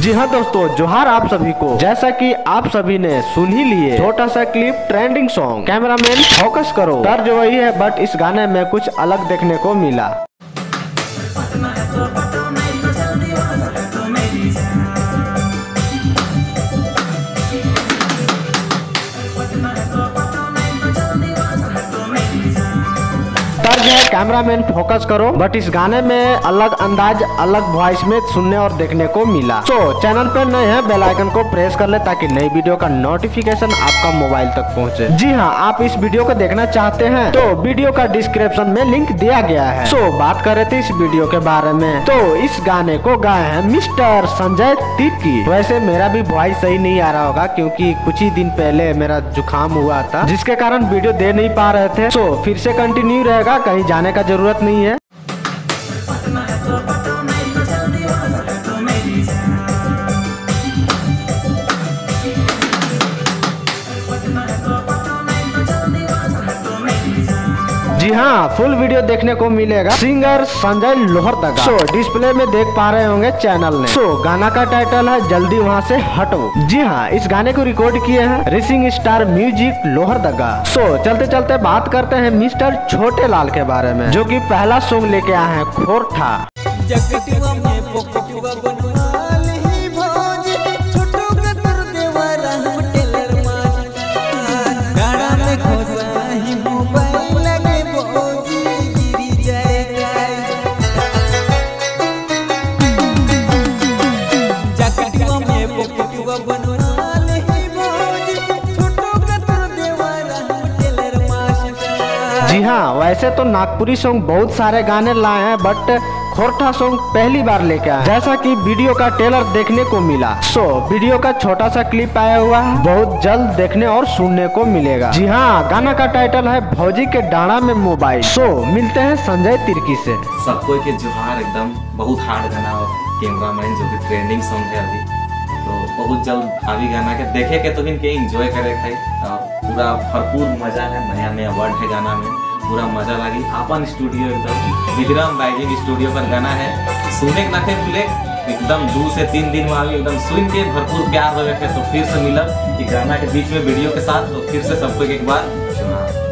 जी हाँ दोस्तों, जोहार आप सभी को। जैसा कि आप सभी ने सुन ही लिए, छोटा सा clip trending song cameraman focus करो। तर्ज वही है बट इस गाने में कुछ अलग देखने को मिला। तर्ज है कैमरामैन फोकस करो, बट इस गाने में अलग अंदाज, अलग वॉइस में सुनने और देखने को मिला। तो चैनल पे नए हैं, बेल आइकन को प्रेस कर ले ताकि नई वीडियो का नोटिफिकेशन आपका मोबाइल तक पहुंचे। जी हाँ, आप इस वीडियो को देखना चाहते हैं तो वीडियो का डिस्क्रिप्शन में लिंक दिया गया है। तो बात कर रहे थे इस वीडियो के बारे में, तो इस गाने को गाए हैं मिस्टर संजय तिर्की। वैसे मेरा भी वॉइस सही नहीं आ रहा होगा क्योंकि कुछ ही दिन पहले मेरा जुकाम हुआ था, जिसके कारण वीडियो दे नहीं पा रहे थे। तो फिर से कंटिन्यू रहेगा, कहीं जाने का जरूरत नहीं है। जी हाँ, फुल वीडियो देखने को मिलेगा singer Sanjay Lohardaga. So display में देख पा रहे होंगे चैनल ने। सो गाना का टाइटल है जल्दी वहाँ से हटो। जी हाँ, इस गाने को रिकॉर्ड किए हैं rising star music Lohardaga. So चलते चलते बात करते हैं मिस्टर छोटे लाल के बारे में, जो कि पहला सॉन्ग लेके आए हैं खोरठा। जी हाँ, वैसे तो नागपुरी सॉन्ग बहुत सारे गाने लाए हैं, बट खोरठा सॉन्ग पहली बार लेके आए, जैसा कि वीडियो का ट्रेलर देखने को मिला। सो वीडियो का छोटा सा क्लिप आया हुआ है, बहुत जल्द देखने और सुनने को मिलेगा। जी हाँ, गाना का टाइटल है भौजी के डांडा में मोबाइल। सो मिलते हैं संजय तिर्की से। सबको के जोहार। एकदम बहुत हार्ड गाना और कैमरामैन जो कि ट्रेंडिंग सॉन्ग है अभी, तो बहुत जल्द अभी गाना के देखे के तो इनके एंजॉय करे थे और पूरा भरपूर मजा है। नया नया वर्ड है गाना में, पूरा मजा लगी। अपन स्टूडियो एकदम विक्रम राइजिंग स्टूडियो पर गाना है, सुने ना थे भूले एकदम 2 से 3 दिन में अभी एकदम सुन के भरपूर प्यार लगे थे। तो फिर से मिलब गाना के बीच में वीडियो के साथ, तो फिर से सबको एक बार